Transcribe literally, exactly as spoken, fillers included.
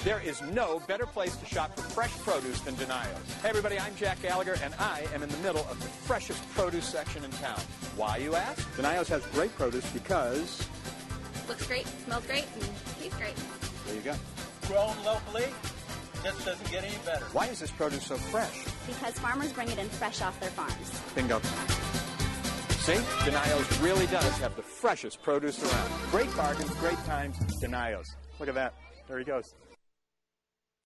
There is no better place to shop for fresh produce than Denio's. Hey everybody, I'm Jack Gallagher, and I am in the middle of the freshest produce section in town. Why, you ask? Denio's has great produce because... Looks great, smells great, and tastes great. There you go. Grown locally, this doesn't get any better. Why is this produce so fresh? Because farmers bring it in fresh off their farms. Bingo. See? Denio's really does have the freshest produce around. Great bargains, great times, Denio's. Look at that. There he goes.